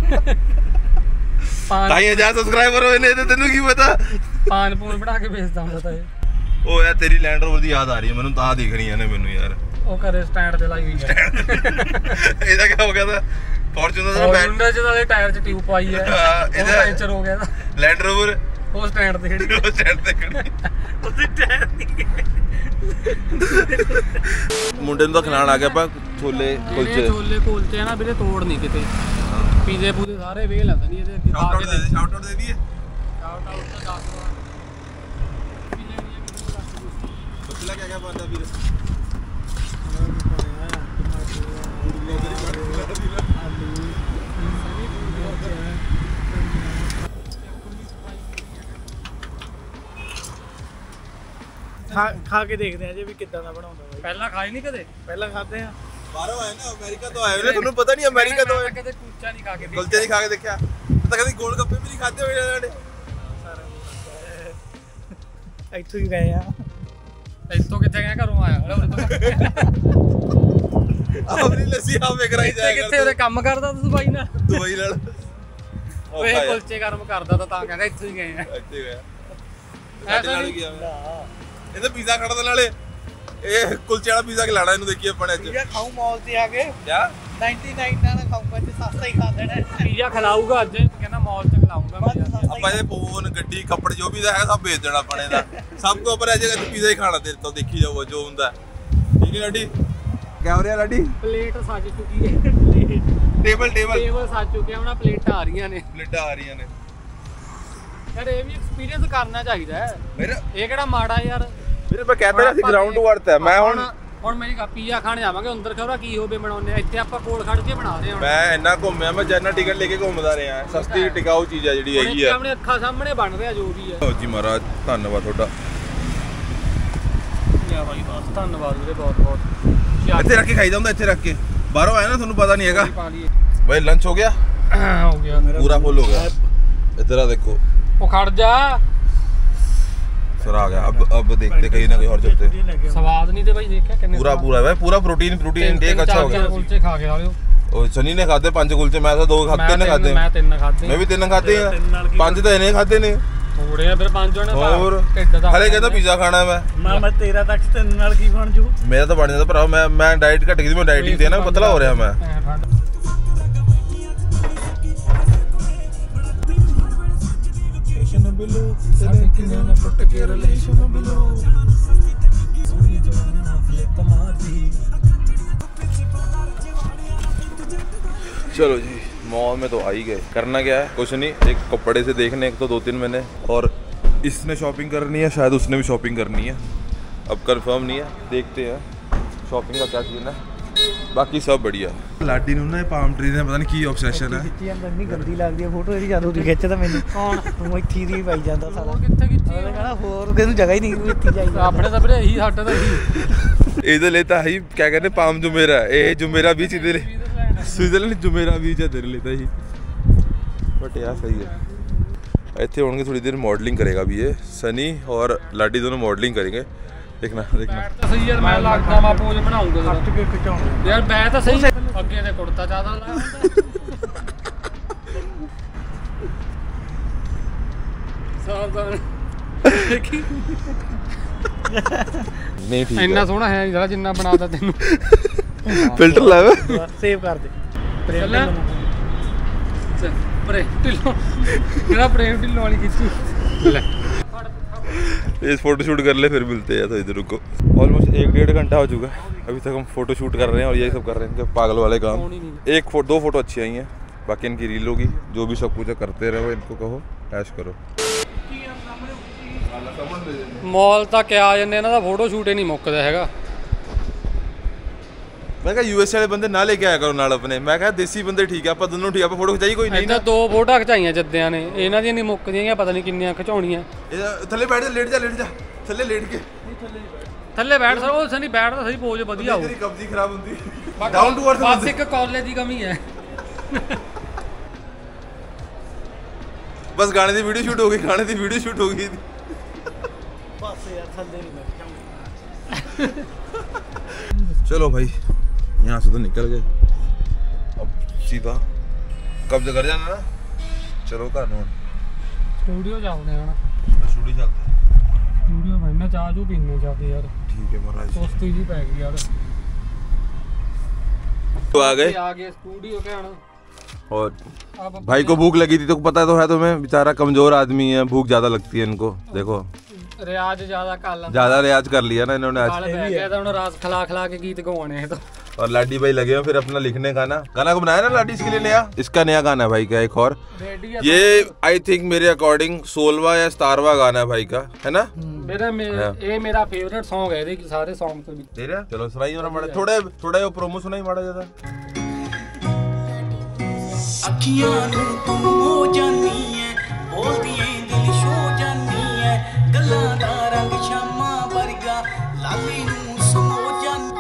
ਪਾਨ ਢਾਈ ਹਜ਼ਾਰ ਸਬਸਕ੍ਰਾਈਬਰ ਹੋਏ ਨੇ ਤੇ ਤੈਨੂੰ ਕੀ ਪਤਾ ਪਾਨ ਪੂਨ ਬਣਾ ਕੇ ਵੇਚਦਾ ਹੁੰਦਾ ਤਾਂ ਇਹ ਉਹ ਯਾਰ ਤੇਰੀ ਲੈਂਡ ਰੋਵਰ ਦੀ ਯਾਦ ਆ ਰਹੀ ਹੈ ਮੈਨੂੰ ਤਾਂ ਦਿਖ ਰਹੀਆਂ ਨੇ ਮੈਨੂੰ ਯਾਰ ਉਹ ਕਰੇ ਸਟੈਂਡ ਤੇ ਲਾਈ ਹੋਈ ਹੈ ਇਹਦਾ ਕੀ ਹੋ ਗਿਆ ਤਾਂ ਫੋਰਚੂਨਰ ਦਾ ਬੈਟ ਫੋਰਚੂਨਰ ਚ ਤਾਂ ਟਾਇਰ ਚ ਟਿਊਬ ਪਾਈ ਹੈ ਹਾਂ, ਇਹਦਾ- ਇਹਦਾ ਪੈਂਚਰ ਹੋ ਗਿਆ ਇਹਦਾ ਲੈਂਡ ਰੋਵਰ ਉਹ ਸਟੈਂਡ ਤੇ ਖੜੀ ਉਹ ਸਟੈਂਡ ਤੇ ਖੜੀ ਉਹਦੇ ਟਾਇਰ ਨਹੀਂ ਮੁੰਡੇ ਨੂੰ ਤਾਂ ਖਿਲਾਣ ਆ ਗਿਆ ਆਪਾਂ ਛੋਲੇ ਕੁਲਚੇ ਛੋਲੇ ਕੁਲਚੇ ਆ ਨਾ ਵੀਰੇ ਤੋੜ ਨਹੀਂ ਕਿਤੇ ਪੀਜ਼ੇ ਪੂਜੇ ਸਾਰੇ ਵੇਲ ਆ ਨਹੀਂ ਇਹਦੇ ਸ਼ਾਊਟ ਆਊਟ ਦੇ ਦੇ ਸ਼ਾਊਟ ਆਊਟ ਦੇ ਦਈਏ ਸ਼ਾਊਟ ਆਊਟ ਤਾਂ ਦੱਸ ਪੁੱਛਲਾ ਕਿਆ ਕਿਆ ਬਣਦਾ ਵੀਰ ਖਾ ਖਾ ਕੇ ਦੇਖਦੇ ਆ ਜੇ ਵੀ ਕਿੱਦਾਂ ਦਾ ਬਣਾਉਂਦਾ ਬਾਈ ਪਹਿਲਾਂ ਖਾਈ ਨਹੀਂ ਕਦੇ ਪਹਿਲਾਂ ਖਾਦੇ ਆ ਬਾਹਰੋਂ ਆਏ ਨਾ ਅਮਰੀਕਾ ਤੋਂ ਆਏ ਨੇ ਤੁਹਾਨੂੰ ਪਤਾ ਨਹੀਂ ਅਮਰੀਕਾ ਤੋਂ ਆਏ ਕਦੇ ਕੁਲਚਾ ਨਹੀਂ ਖਾ ਕੇ ਦੇਖਿਆ। ਕੁਲਚੇ ਨਹੀਂ ਖਾ ਕੇ ਦੇਖਿਆ ਤਾਂ ਕਦੀ ਗੋਲ ਗੱਪੇ ਵੀ ਨਹੀਂ ਖਾਦੇ ਹੋਏ ਇਹਨਾਂ ਨੇ ਇੱਥੋਂ ਹੀ ਗਏ ਆ ਇੱਥੋਂ ਕਿੱਥੇ ਗਿਆ ਘਰੋਂ ਆਇਆ ਆਪਣੀ ਲੱਸੀ ਆਪੇ ਕਰਾਈ ਕਿੱਥੇ ਜਾਏਗਾ ਕਿੱਥੇ ਉਹਦੇ ਕੰਮ ਕਰਦਾ ਤੂੰ ਬਾਈ ਨਾਲ ਦੁਬਈ ਨਾਲ ਉਹ ਇਹ ਕੁਲਚੇ ਗਰਮ ਕਰਦਾ ਤਾਂ ਤਾਂ ਕਹਿੰਦਾ ਇੱਥੋਂ ਹੀ ਗਏ ਆ ਇੱਥੇ ਗਿਆ ਐਸਾ ਸਾਡੇ ਨਾਲ ਨਹੀਂ। ਗਿਆ ਮੈਂ ਇਹ ਤਾਂ ਪੀਜ਼ਾ ਖੜਦਾ ਨਾਲੇ ਇਹ ਕੁਲਚੇ ਵਾਲਾ ਪੀਜ਼ਾ ਖਿਲਾਣਾ ਇਹਨੂੰ ਦੇਖੀਏ ਆਪਾਂ ਨੇ ਅੱਜ ਪੀਜ਼ਾ ਖਾਉ ਮਾਲ ਤੇ ਆ ਕੇ ਕਿਆ ਨਿਨety-nine ਦਾ ਨਾ ਖਾਊਂਗਾ ਤੇ ਸਸਤਾ ਹੀ ਖਾ ਦੇਣਾ ਪੀਜ਼ਾ ਖਿਲਾਊਗਾ ਅੱਜ ਕਹਿੰਦਾ ਮਾਲ ਤੇ ਖਿਲਾਊਗਾ ਪੀਜ਼ਾ ਆਪਾਂ ਇਹਦੇ ਫੋਨ ਗੱਡੀ ਕੱਪੜੇ ਜੋ ਵੀ ਦਾ ਹੈ ਸਭ ਵੇਚ ਦੇਣਾ ਆਪਾਂ ਨੇ ਦਾ ਸਭ ਤੋਂ ਉੱਪਰ ਅਜੇ ਪੀਜ਼ਾ ਹੀ ਖਾਣਾ ਤੇਰੇ ਤੋਂ ਦੇਖੀ ਜਾਓ ਜੋ ਹੁੰਦਾ ਠੀਕ ਹੈ ਲਾਡੀ ਕਿਆ ਹੋ ਰਿਹਾ ਲਾਡੀ ਪਲੇਟ ਸੱਜ ਚੁੱਕੀ ਹੈ ਟੇਬਲ ਟੇਬਲ ਟੇਬਲ ਸੱਜ ਚੁੱਕਿਆ ਉਹਨਾਂ ਪਲੇਟਾਂ ਆ ਰਹੀਆਂ ਨੇ ਪਲੇਟਾਂ ਆ ਰਹੀਆਂ ਨੇ ਯਾਰ ਇਹ ਵੀ ਐਕਸਪੀਰੀਅੰਸ ਕਰਨਾ ਚਾਹੀਦਾ ਹੈ ਮੇਰਾ ਇਹ ਕਿਹੜਾ ਮਾੜਾ ਯਾਰ ਵੀਰੇ ਮੈਂ ਕਹਿੰਦਾ ਸੀ ਗਰਾਊਂਡ ਟੂ ਅਰਥ ਹੈ ਮੈਂ ਹੁਣ ਹੁਣ ਮੇਰੀ ਕਾ ਪੀਜ਼ਾ ਖਾਣ ਜਾਵਾਂਗੇ ਅੰਦਰ ਖਬਰਾ ਕੀ ਹੋਵੇ ਬਣਾਉਂਦੇ ਆ ਇੱਥੇ ਆਪਾਂ ਕੋਲ ਖੜ ਕੇ ਬਣਾ ਰਹੇ ਹਾਂ ਮੈਂ ਇੰਨਾ ਘੁੰਮਿਆ ਮੈਂ ਜਨਰਲ ਟਿਕਟ ਲੈ ਕੇ ਘੁੰਮਦਾ ਰਿਹਾ ਸਸਤੀ ਟਿਕਾਊ ਚੀਜ਼ ਹੈ ਜਿਹੜੀ ਹੈਗੀ ਹੈ ਹੈ ਆਪਣੇ ਅੱਖਾਂ ਸਾਹਮਣੇ ਬਣ ਰਿਹਾ ਜੋ ਵੀ ਹੈ ਲਓ ਜੀ ਮਹਾਰਾਜ ਧੰਨਵਾਦ ਤੁਹਾਡਾ ਯਾ ਭਾਈ ਬਸ ਧੰਨਵਾਦ ਵੀਰੇ ਬਹੁਤ ਬਹੁਤ ਇੱਥੇ ਰੱਖ ਕੇ ਖਾਈਦਾ ਹੁੰਦਾ ਇੱਥੇ ਰੱਖ ਕੇ ਬਾਹਰੋਂ ਆਇਆ ਨਾ ਤੁਹਾਨੂੰ ਪਤਾ ਨਹੀਂ ਹੈਗਾ ਪਾ ਲਈਏ ਬਾਈ ਲੰਚ ਹੋ ਗਿਆ हो गया पूरा फुल हो गया। इधर देखो वो खड़ जा सर आ गया। अब अब देखते कहीं ना कहीं और चलते। स्वाद नहीं थे भाई देखा कितने पूरा पूरा भाई पूरा प्रोटीन प्रोटीन इंटेक अच्छा हो गया। कुलचे खा के वाले ਉਹ ਸਨੀ ਨੇ ਖਾਦੇ ਪੰਜ ਕੁਲਚੇ ਮੈਂ ਤਾਂ ਦੋ ਖਾਦੇ ਨੇ ਖਾਦੇ ਮੈਂ ਤਿੰਨ ਖਾਦੇ ਮੈਂ ਵੀ ਤਿੰਨ ਖਾਦੇ ਆ ਪੰਜ ਤਾਂ ਇਹਨੇ ਖਾਦੇ ਨੇ ਥੋੜੇ ਆ ਫਿਰ ਪੰਜ ਜਣੇ ਹੋਰ ਹਲੇ ਕਹਿੰਦਾ ਪੀਜ਼ਾ ਖਾਣਾ ਮੈਂ ਮੈਂ ਮੈਂ ਤੇਰਾ ਤੱਕ ਤਿੰਨ ਨਾਲ ਕੀ ਬਣ ਜੂ ਮੇਰਾ ਤਾਂ ਬਣ ਜਾਂਦਾ ਭਰਾ ਮੈਂ ਮੈਂ ਡਾਈਟ ਘਟ ਗਈ ਮੈਂ ਡਾਈਟਿੰਗ ਤੇ ਨਾ ਪਤਲਾ ਹੋ ਰਿਹਾ ਮੈਂ ਰਿਲੇਸ਼ਨ ਬਿਲੋ ਤੇਰੇ ਕਿਨੇ ਨਾ ਟੁੱਟ ਕੇ ਰਿਲੇਸ਼ਨ ਬਿਲੋ ਸੋਹਣੀ ਜਵਾਨਾ ਫਲਿੱਪ ਮਾਰਦੀ। चलो जी मॉल में तो आ ही गए। करना क्या है कुछ नहीं, एक कपड़े से देखने एक तो दो तीन महीने और इसने शॉपिंग करनी है, शायद उसने भी शॉपिंग करनी है, अब कंफर्म नहीं है, देखते हैं शॉपिंग का क्या सीन है। बाकी सब बढ़िया। लाडी ਨੂੰ ਨਾ ਇਹ ਪਾਮ ਟਰੀ ਦਾ ਪਤਾ ਨਹੀਂ ਕੀ ਆਬਸੈਸ਼ਨ ਹੈ। ਖਿੱਚੀ ਜਾਂਦਾ ਇੰਨੀ ਗੰਦੀ ਲੱਗਦੀ ਹੈ ਫੋਟੋ ਇਹਦੀ ਜਦੋਂ ਦੀ ਖਿੱਚਦਾ ਮੈਨੂੰ ਕੌਣ ਤੂੰ ਇੱਥੇ ਦੀ ਪਾਈ ਜਾਂਦਾ ਸਾਲਾ ਕਿੱਥੇ ਖਿੱਚੀ ਉਹਨੇ ਕਹਣਾ ਹੋਰ ਕਿਹਨੂੰ ਜਗ੍ਹਾ ਹੀ ਨਹੀਂ ਤੂੰ ਇੱਥੇ ਜਾਈ ਆਪਣੇ ਤਾਂ ਵੀਰੇ ਇਹੀ ਸਾਡਾ ਤਾਂ ਇਹੀ ਇਹਦੇ ਲਈ ਤਾਂ ਹੀ ਕਿਆ ਕਹਿੰਦੇ ਪਾਮ ਜੁਮੇਰਾ, ਇਹ ਜੁਮੇਰਾ ਵੀ ਇਹਦੇ ਲਈ स्विट्जरलैंड जुमेरा बीच है तेरे लेता ही बट यार सही है। इतने होंगे थोड़ी देर मॉडलिंग करेगा भी ये सनी और लाडी दोनों मॉडलिंग करेंगे। देखना देखना ਤਾਂ ਸਹੀ ਯਾਰ ਮੈਂ ਲੱਗਦਾ ਮੈਂ ਪੋਜ ਬਣਾਉਂਗਾ ਕੱਟ ਕੇ ਖਿਚਾਉਣਾ ਯਾਰ ਬੈ ਤਾਂ ਸਹੀ ਅੱਗੇ ਤੇ ਕੁੜਤਾ ਚਾਦਰਾ ਲਾਇਆ ਸਾਵਧਾਨ ਦੇਖੀ नहीं ठीक ਇੰਨਾ ਸੋਹਣਾ ਹੈ ਜਿਹੜਾ ਜਿੰਨਾ ਬਣਾਦਾ ਤੈਨੂੰ फिल्टर लाया ਸੇਵ ਕਰ ਦੇ ਚੱਲ ਪ੍ਰੇਮ ਢਿੱਲੋਂ ਕਿਹੜਾ ਪ੍ਰੇਮ ਢਿੱਲੋਂ ਵਾਲੀ ਖਿੱਚੀ ਲੈ इस फोटो शूट कर ले फिर मिलते हैं। तो इधर रुको ऑलमोस्ट एक डेढ़ घंटा हो चुका है, अभी तक हम फोटो शूट कर रहे हैं और यही सब कर रहे हैं कि पागल वाले काम। एक फो, दो फोटो अच्छी आई हैं, बाकी इनकी रील होगी, जो भी सब कुछ करते रहो, इनको कहो ऐश करो। ਮॉल ਤਾਂ ਕਿਆ ਆ ਜਾਂਦੇ ਇਹਨਾਂ ਦਾ ਫੋਟੋ ਸ਼ੂਟ ਹੀ ਨਹੀਂ ਮੁੱਕਦਾ ਹੈਗਾ। मैं कहा यूएस वाले बंदे ना लेके आया करो नाल अपने, मैं कहा देसी बंदे ठीक है ਆਪਾਂ ਦੋਨੋਂ ਠੀਕ ਆਪਾਂ ਫੋਟੋ ਖਿਚਾਈ ਕੋਈ ਨਹੀਂ ਇੱਥੇ ਦੋ ਫੋਟੋਆਂ ਖਿਚਾਈਆਂ ਜੱਦਿਆਂ ਨੇ, ਇਹਨਾਂ ਦੀਆਂ ਨਹੀਂ ਮੁੱਕਦੀਆਂ ਪਤਾ ਨਹੀਂ ਕਿੰਨੀਆਂ ਖਿਚਾਉਣੀਆਂ। ਇਹ ਥੱਲੇ ਬੈਠ ਜਾ ਲੇਟ ਜਾ ਲੇਟ ਜਾ ਥੱਲੇ ਲੇਟ ਕੇ ਥੱਲੇ ਬੈਠ ਸਰ ਉਹ ਸਨੀ ਬੈਠਦਾ ਸਹੀ ਪੋਜ ਵਧੀਆ ਹੋ। ਤੇਰੀ ਕਬਜੀ ਖਰਾਬ ਹੁੰਦੀ ਡਾਊਨ ਟੂ ਅਰਥ ਬਸ ਇੱਕ ਕਾਲਜ ਦੀ ਕਮੀ ਹੈ। ਬਸ ਗਾਣੇ ਦੀ ਵੀਡੀਓ ਸ਼ੂਟ ਹੋ ਗਈ, ਗਾਣੇ ਦੀ ਵੀਡੀਓ ਸ਼ੂਟ ਹੋ ਗਈ। ਬਸ ਯਾਰ ਥੱਲੇ ਨਹੀਂ ਮੈਂ चलो भाई यहाँ से तो निकल गए, अब सीधा कब घर जाना ना, चलो घर ਨੂੰ ਸਟੂਡੀਓ ਚੱਲਦੇ ਹਾਂ स्टूडियो चलते हैं। ਸਟੂਡੀਓ ਭਾਈ ਮੈਂ ਚਾਹ ਜੂ ਪੀਣੇ ਜਾ ਕੇ ਯਾਰ ठीक है महाराज ਸੁਸਤੀ ਜੀ ਪੈ ਗਈ ਯਾਰ। तो आ गए आ गए स्टूडियो के आना और भाई को भूख लगी थी, तो पता तो है तुम्हें, बेचारा कमजोर आदमी है, भूख ज्यादा लगती है इनको। देखो रियाज ज्यादा कर लेंगे, ज्यादा रियाज कर लिया ना इन्होंने आज। तो रात खिला खिला के गीत गवाने हैं तो। और लाडी भाई लगे हैं फिर अपना लिखने गाना गाना को बनाया ना लाडी इसके लिए नया, इसका नया गाना है भाई का एक और, ये आई थिंक मेरे अकॉर्डिंग सोलवा या सतारवा गाना है भाई का, है ना। मेरा ये मेरा फेवरेट सॉन्ग है देखिए सारे सॉन्ग से भी तेरा। चलो सुनाइए ना माड़ा थोड़े थोड़ा प्रोमो सुनाई माड़ा ज्यादा। ਅੱਖੀਆਂ ਨੂੰ ਤੂੰ ਹੋ ਜਾਨੀ ਐ, ਬੋਲਦੀਆਂ ਦਿਲ ਸ਼ੋ ਜਾਨੀ ਐ, ਗੱਲਾਂ ਦਾ ਰੰਗ ਸ਼ਾਮਾਂ ਵਰਗਾ ਲਾਲੀ ਨੂੰ ਸਮੋ ਜਾਨੀ।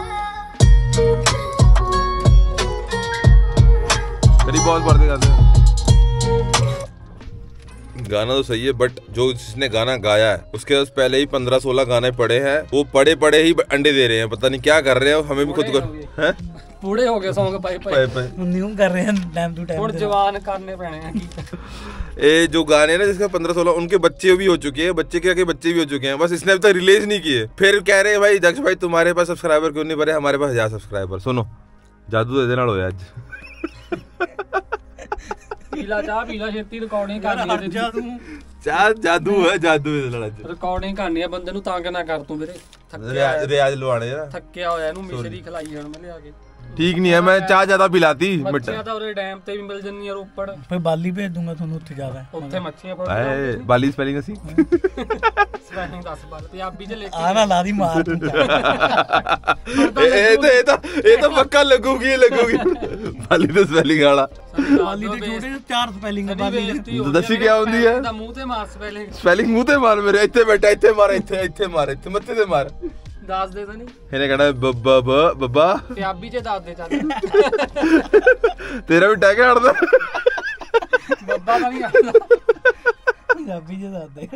करीब बहुत पढ़ते जाते हैं। गाना तो सही है बट जो जिसने गाना गाया है उसके पास पहले ही पंद्रह सोलह गाने पड़े हैं, वो पड़े पड़े ही अंडे दे रहे हैं, पता नहीं क्या कर रहे हैं, हमें भी खुद को हैं पूरे हो गए सॉन्ग पाई पाए पाए न्यू कर रहे हैं टाइम टू टाइम, और जवान करने पैने हैं। ये जो गाने ना जिसका पंद्रह सोलह उनके बच्चे भी हो चुके हैं, बच्चे के आगे बच्चे भी हो चुके हैं, बस इसने अभी तक रिलीज नहीं किए। फिर कह रहे हैं भाई दक्ष भाई तुम्हारे पास सब्सक्राइबर क्यों नहीं बढ़े, हमारे पास हजार सब्सक्राइबर। सुनो जादू दे देना होया आज पीला चाह पीला छेती रिकॉर्डिंग करनी है जादू चाह जादू है, जादू दे देना आज ਰਿਕਾਰਡਿੰਗ ਕਰਨੀ ਹੈ ਬੰਦੇ ਨੂੰ ਤੰਗ ਨਾ ਕਰ ਤੂੰ ਵੀਰੇ रियाज रियाज लवाने ना ਥੱਕਿਆ ਹੋਇਆ ਇਹਨੂੰ ਮਿਸ਼ਰੀ ਖਲਾਈ ਹੁਣ ਮੈਂ ਲਿਆ ਕੇ। ठीक नहीं है, मैं चाह ज्यादा पिलाती ਮੱਛੀਆਂ ਤਾਂ ਉਰੇ ਡੈਮ ਤੇ ਵੀ ਮਿਲ ਜੰਨੀਆਂ ਰੋਪੜ, ਫਿਰ ਬਾਲੀ ਭੇਜ ਦੂੰਗਾ ਤੁਹਾਨੂੰ ਉੱਥੇ ਜ਼ਿਆਦਾ ਉੱਥੇ ਮੱਛੀਆਂ ਫੜ आए बाली स्पेलिंग ਅਸੀਂ ਸਪੈਲਿੰਗ ਦੱਸ ਬਾਲ ਪੰਜਾਬੀ ਚ ਲਿਖ ਆ ਨਾ ਲਾ ਦੀ ਮਾਰ ਤੂੰ ਇਹ ਤਾਂ ਇਹ ਤਾਂ ਇਹ ਤਾਂ ਪੱਕਾ ਲੱਗੂਗੀ ਲੱਗੂਗੀ ਬਾਲੀ ਦਾ ਸਪੈਲਿੰਗ ਵਾਲਾ। ਬਾਲੀ ਦੇ ਛੋਟੇ ਜਿਹੇ ਚਾਰ ਸਪੈਲਿੰਗ ਆ ਬਾਲੀ ਦੇ। ਦੱਸੀ ਕੀ ਹੁੰਦੀ ਹੈ? ਮੂੰਹ ਤੇ ਮਾਰ ਸਪੈਲਿੰਗ ਸਪੈਲਿੰਗ ਮੂੰਹ ਤੇ ਮਾਰ ਮੇਰੇ, ਇੱਥੇ ਬੈਠਾ ਇੱਥੇ ਮਾਰ, ਇੱਥੇ ਇੱਥੇ ਮਾਰ, ਇੱਥੇ ਮੱਥੇ ਤੇ ਮਾਰ। ਦੱਸ ਦੇ ਤਾਂ ਨਹੀਂ ਇਹਨੇ ਕਹਣਾ ਬੱਬਾ ਬੱਬਾ ਪੰਜਾਬੀ ਚ ਦੱਸ ਦੇ ਚੱਲ ਤੇਰਾ ਵੀ ਟੈਗ ਹੜਦਾ। ਬੱਬਾ ਤਾਂ ਨਹੀਂ ਆਉਂਦਾ ਪੰਜਾਬੀ ਚ ਦੱਸਦੇ।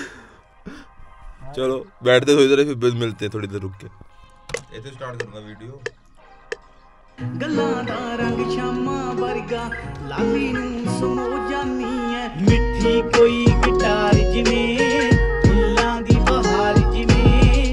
चलो बैठते थोड़ी देर फिर मिलते हैं थोड़ी देर रुक के। ऐसे स्टार्ट करूंगा वीडियो। ਗੱਲਾਂ ਦਾ ਰੰਗ ਸ਼ਾਮਾਂ ਵਰਗਾ ਲਾਲੀ ਨੂੰ ਸਮੋ ਜਾਨੀ ਐ ਮਿੱਠੀ ਕੋਈ ਗਿਟਾਰ ਜਿਵੇਂ ਫੁੱਲਾਂ ਦੀ ਬਹਾਰ ਜਿਵੇਂ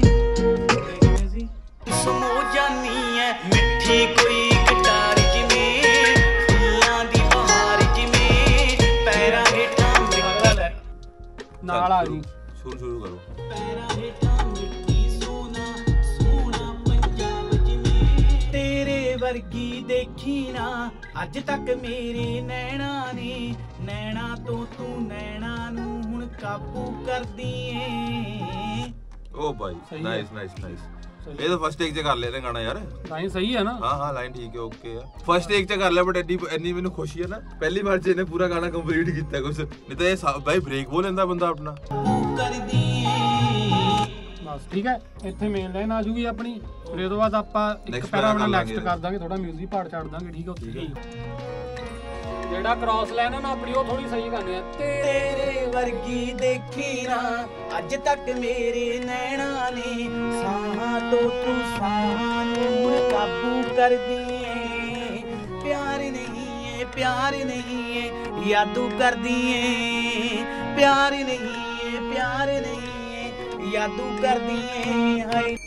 ਸਮੋ ਜਾਨੀ ਐ ਮਿੱਠੀ ਕੋਈ ਗਿਟਾਰ ਜਿਵੇਂ ਫੁੱਲਾਂ ਦੀ ਬਹਾਰ ਜਿਵੇਂ ਪੈਰਾਂ ਹੇਠਾਂ ਮਿੱਟੀ ਨਾਲ ਆ ਜੀ शुरू शुरू करो। ਪੈਰਾਂ ਹੇਠਾਂ ਮਿੱਟੀ ਸੋਨਾ ਸੋਨਾ ਪੰਜਾਬ ਜਿਵੇਂ ਤੇਰੇ ਵਰਗੀ ਦੇਖੀ ਨਾ ਅੱਜ ਤੱਕ ਮੇਰੇ ਨੈਣਾ ਨੇ ਨੈਣਾ ਤੋਂ ਤੂੰ ਨੈਣਾ ਨੂੰ ਹੁਣ ਕਾਬੂ ਕਰਦੀ ਏ। ओ भाई नाइस नाइस नाइस। ये तो फर्स्ट टेक च कर लेते गाना यार। ਲਾਈਨ ਸਹੀ ਹੈ ਨਾ हाँ हाँ लाइन ठीक है ओके है। फर्स्ट टेक च कर लिया बट एडी एनी मैंने खुशी है ना पहली बार च इन्हें पूरा गाना कंप्लीट किया कुछ नहीं तो ये भाई ब्रेक बोल लेंदा बंदा अपना ਕਰਦੀ ਏ ਬਸ ਠੀਕ ਹੈ। ਇੱਥੇ ਮੇਨ ਲਾਈਨ ਆ ਜੂਗੀ ਆਪਣੀ ਫਿਰ ਇਹ ਤੋਂ ਬਾਅਦ ਆਪਾਂ ਇੱਕ Next ਪੈਰਾ ਆਪਣਾ para ਨੈਕਸਟ ਕਰ ਦਾਂਗੇ ਥੋੜਾ ਮਿਊਜ਼ਿਕ ਪਾਰਟ ਛੱਡ ਦਾਂਗੇ ਠੀਕ ਹੈ ਉੱਥੇ ਜਿਹੜਾ ਕ੍ਰਾਸ ਲਾਈਨ ਹੈ ਨਾ ਆਪਣੀ ਉਹ ਥੋੜੀ ਸਹੀ ਕਰਨੀ ਹੈ ਤੇਰੇ ਵਰਗੀ ਦੇਖੀ ਨਾ ਅੱਜ ਤੱਕ ਮੇਰੇ ਨੈਣਾ ਨੇ ਸਾਹਾਂ ਤੋਂ ਤੂੰ ਸਾਹਾਂ ਨੂੰ ਕਾਬੂ ਕਰਦੀ ਏ ਪਿਆਰ ਨਹੀਂ ਏ ਪਿਆਰ ਨਹੀਂ ਏ ਯਾਦੂ ਕਰਦੀ ਏ ਪਿਆਰ ਨਹੀਂ ਏ ਪਿਆਰ ਨਹੀਂ ਏ ਯਾਦੂ ਕਰਦੀ ਏ ਹਾਏ